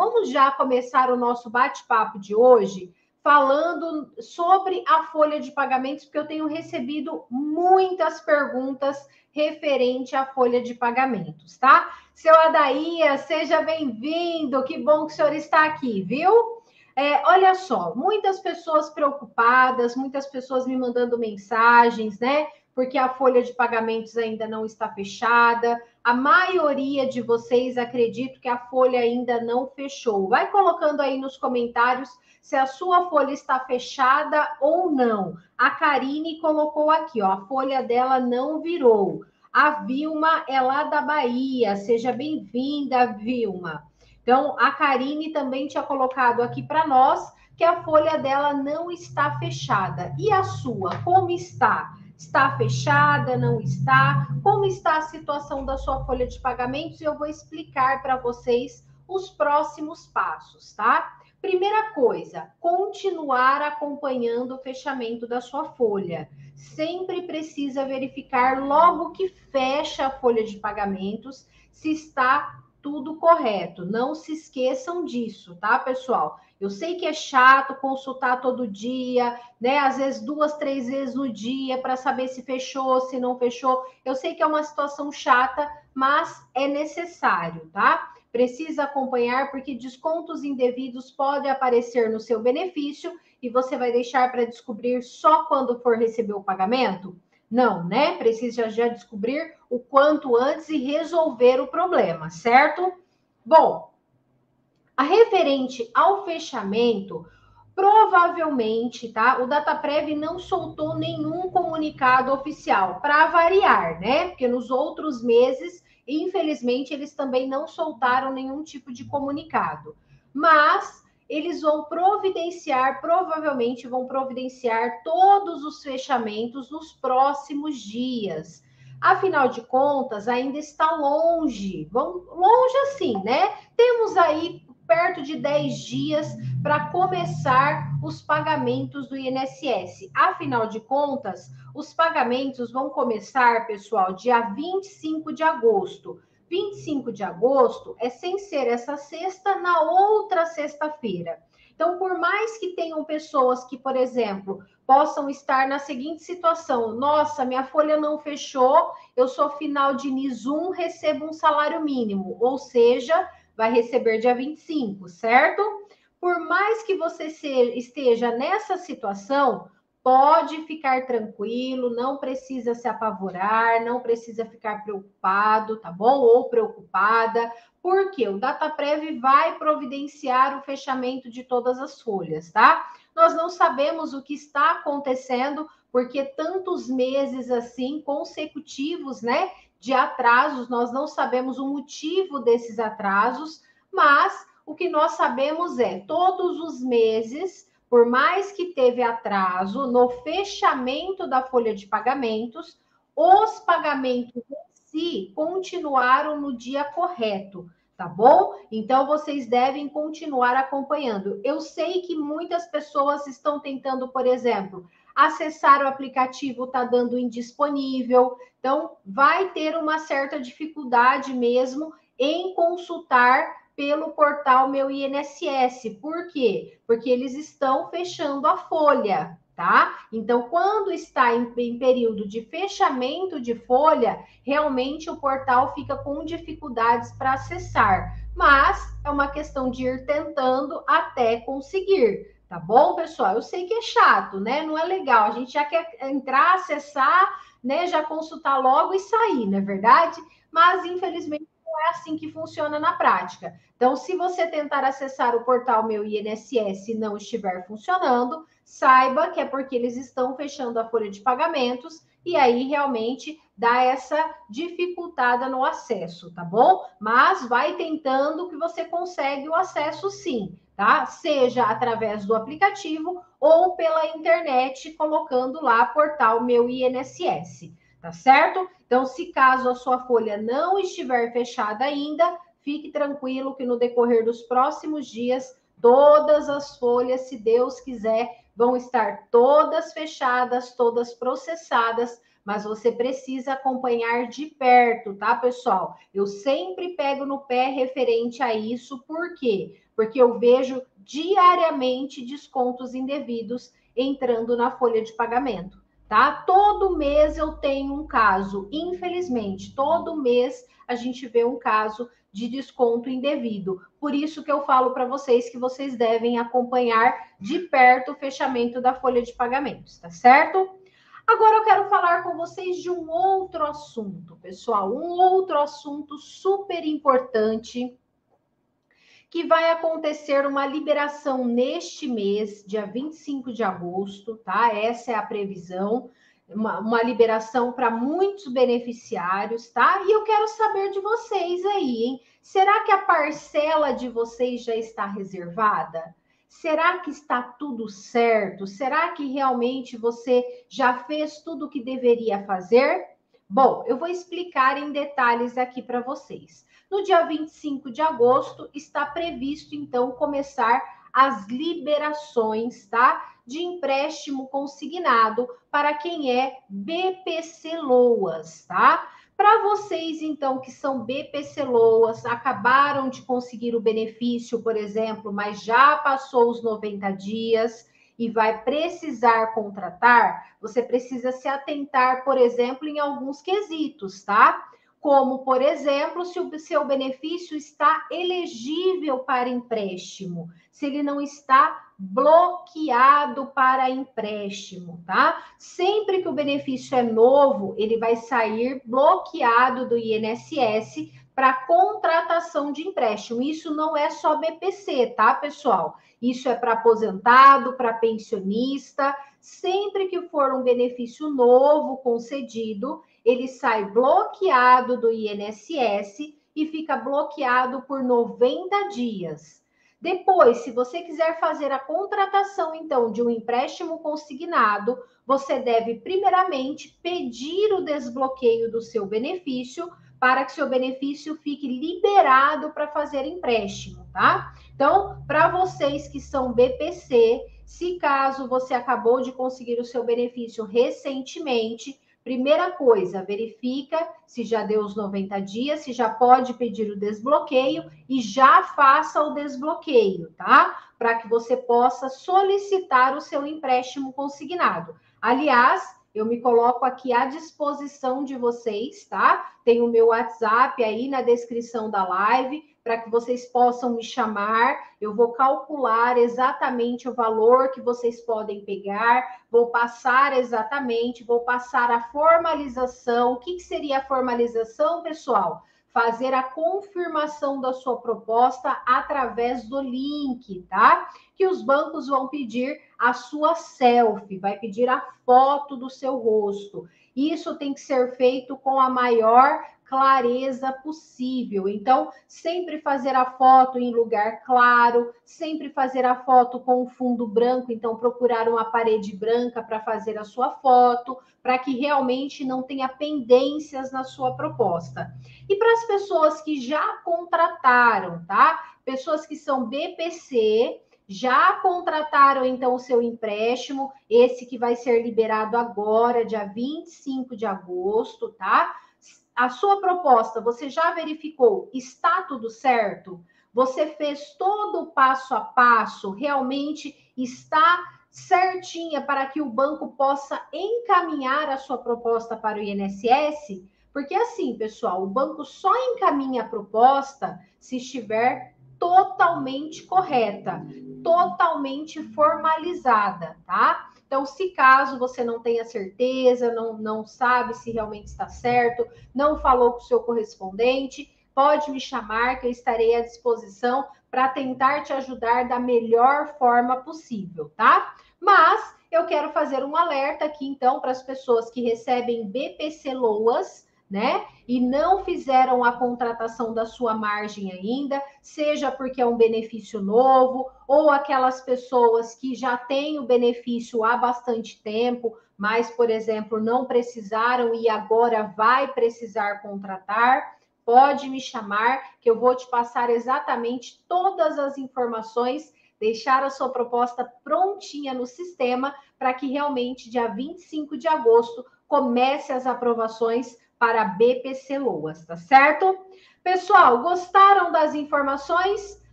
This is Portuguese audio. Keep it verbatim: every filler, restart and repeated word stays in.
vamos já começar o nosso bate-papo de hoje falando sobre a folha de pagamentos, porque eu tenho recebido muitas perguntas referente à folha de pagamentos, tá? Seu Adaías, seja bem-vindo, que bom que o senhor está aqui, viu? É, olha só, muitas pessoas preocupadas, muitas pessoas me mandando mensagens, né? Porque a folha de pagamentos ainda não está fechada. A maioria de vocês acredito que a folha ainda não fechou. Vai colocando aí nos comentários se a sua folha está fechada ou não. A Karine colocou aqui, ó, a folha dela não virou. A Vilma é lá da Bahia. Seja bem-vinda, Vilma. Então, a Karine também tinha colocado aqui para nós que a folha dela não está fechada. E a sua, como está? Está fechada, não está? Como está a situação da sua folha de pagamentos? E eu vou explicar para vocês os próximos passos, tá? Primeira coisa, continuar acompanhando o fechamento da sua folha. Sempre precisa verificar logo que fecha a folha de pagamentos se está tudo correto. Não se esqueçam disso, tá, pessoal? Eu sei que é chato consultar todo dia, né? Às vezes duas, três vezes no dia para saber se fechou, se não fechou. Eu sei que é uma situação chata, mas é necessário, tá? Precisa acompanhar porque descontos indevidos podem aparecer no seu benefício e você vai deixar para descobrir só quando for receber o pagamento? Não, né? Precisa já descobrir o quanto antes e resolver o problema, certo? Bom, a referente ao fechamento, provavelmente, tá? O Dataprev não soltou nenhum comunicado oficial, para variar, né? Porque nos outros meses, infelizmente, eles também não soltaram nenhum tipo de comunicado. Mas eles vão providenciar, provavelmente vão providenciar todos os fechamentos nos próximos dias. Afinal de contas, ainda está longe, vão longe assim, né? Temos aí perto de dez dias para começar os pagamentos do I N S S. Afinal de contas, os pagamentos vão começar, pessoal, dia vinte e cinco de agosto. vinte e cinco de agosto é sem ser essa sexta, na outra sexta-feira. Então, por mais que tenham pessoas que, por exemplo, possam estar na seguinte situação: nossa, minha folha não fechou, eu sou final de N I S um, recebo um salário mínimo, ou seja, vai receber dia vinte e cinco, certo? Por mais que você esteja nessa situação, pode ficar tranquilo, não precisa se apavorar, não precisa ficar preocupado, tá bom? Ou preocupada, porque o Dataprev vai providenciar o fechamento de todas as folhas, tá? Nós não sabemos o que está acontecendo, porque tantos meses assim consecutivos, né, de atrasos, nós não sabemos o motivo desses atrasos, mas o que nós sabemos é, todos os meses, por mais que teve atraso no fechamento da folha de pagamentos, os pagamentos em si continuaram no dia correto, tá bom? Então, vocês devem continuar acompanhando. Eu sei que muitas pessoas estão tentando, por exemplo, acessar o aplicativo, tá dando indisponível. Então, vai ter uma certa dificuldade mesmo em consultar pelo portal Meu I N S S. Por quê? Porque eles estão fechando a folha, tá? Então, quando está em, em período de fechamento de folha, realmente o portal fica com dificuldades para acessar. Mas é uma questão de ir tentando até conseguir. Tá bom, pessoal? Eu sei que é chato, né? Não é legal. A gente já quer entrar, acessar, né? Já consultar logo e sair, não é verdade? Mas, infelizmente, não é assim que funciona na prática. Então, se você tentar acessar o portal Meu I N S S e não estiver funcionando, saiba que é porque eles estão fechando a folha de pagamentos e aí realmente dá essa dificultada no acesso, tá bom? Mas vai tentando que você consegue o acesso sim, tá? Seja através do aplicativo ou pela internet, colocando lá portal Meu I N S S, tá certo? Então, se caso a sua folha não estiver fechada ainda, fique tranquilo que no decorrer dos próximos dias, todas as folhas, se Deus quiser, vão estar todas fechadas, todas processadas, mas você precisa acompanhar de perto, tá, pessoal? Eu sempre pego no pé referente a isso, por quê? porque eu vejo diariamente descontos indevidos entrando na folha de pagamento, tá? Todo mês eu tenho um caso, infelizmente, todo mês a gente vê um caso de desconto indevido. Por isso que eu falo para vocês que vocês devem acompanhar de perto o fechamento da folha de pagamentos, tá certo? Agora eu quero falar com vocês de um outro assunto, pessoal, um outro assunto super importante que vai acontecer uma liberação neste mês, dia vinte e cinco de agosto, tá? Essa é a previsão, uma, uma liberação para muitos beneficiários, tá? E eu quero saber de vocês aí, hein? Será que a parcela de vocês já está reservada? Será que está tudo certo? Será que realmente você já fez tudo o que deveria fazer? Bom, eu vou explicar em detalhes aqui para vocês. No dia vinte e cinco de agosto, está previsto, então, começar as liberações, tá? De empréstimo consignado para quem é B P C Loas, tá? Para vocês, então, que são B P C Loas, acabaram de conseguir o benefício, por exemplo, mas já passou os noventa dias e vai precisar contratar, você precisa se atentar, por exemplo, em alguns quesitos, tá? Como, por exemplo, se o seu benefício está elegível para empréstimo, se ele não está bloqueado para empréstimo, tá? Sempre que o benefício é novo, ele vai sair bloqueado do I N S S para contratação de empréstimo. Isso não é só B P C, tá, pessoal? Isso é para aposentado, para pensionista. Sempre que for um benefício novo concedido, ele sai bloqueado do I N S S e fica bloqueado por noventa dias. Depois, se você quiser fazer a contratação, então, de um empréstimo consignado, você deve, primeiramente, pedir o desbloqueio do seu benefício para que seu benefício fique liberado para fazer empréstimo, tá? Então, para vocês que são B P C, se caso você acabou de conseguir o seu benefício recentemente, primeira coisa, verifica se já deu os noventa dias, se já pode pedir o desbloqueio e já faça o desbloqueio, tá? Para que você possa solicitar o seu empréstimo consignado. Aliás, eu me coloco aqui à disposição de vocês, tá? Tem o meu WhatsApp aí na descrição da live, para que vocês possam me chamar. Eu vou calcular exatamente o valor que vocês podem pegar, vou passar exatamente, vou passar a formalização. O que, que seria a formalização, pessoal? Fazer a confirmação da sua proposta através do link, tá? Que os bancos vão pedir a sua selfie, vai pedir a foto do seu rosto. Isso tem que ser feito com a maior clareza possível. Então, sempre fazer a foto em lugar claro, sempre fazer a foto com fundo branco, então procurar uma parede branca para fazer a sua foto, para que realmente não tenha pendências na sua proposta. E para as pessoas que já contrataram, tá? Pessoas que são B P C, já contrataram, então, o seu empréstimo, esse que vai ser liberado agora, dia vinte e cinco de agosto, tá? A sua proposta, você já verificou? Está tudo certo? Você fez todo o passo a passo? Realmente está certinha para que o banco possa encaminhar a sua proposta para o I N S S? Porque assim, pessoal, o banco só encaminha a proposta se estiver totalmente correta, totalmente formalizada, tá? Então, se caso você não tenha certeza, não, não sabe se realmente está certo, não falou com o seu correspondente, pode me chamar que eu estarei à disposição para tentar te ajudar da melhor forma possível, tá? Mas eu quero fazer um alerta aqui, então, para as pessoas que recebem B P C Loas, né? E não fizeram a contratação da sua margem ainda, seja porque é um benefício novo, ou aquelas pessoas que já têm o benefício há bastante tempo, mas, por exemplo, não precisaram e agora vai precisar contratar, pode me chamar, que eu vou te passar exatamente todas as informações, deixar a sua proposta prontinha no sistema, para que realmente, dia vinte e cinco de agosto, comece as aprovações para B P C Loas, tá certo? Pessoal, gostaram das informações?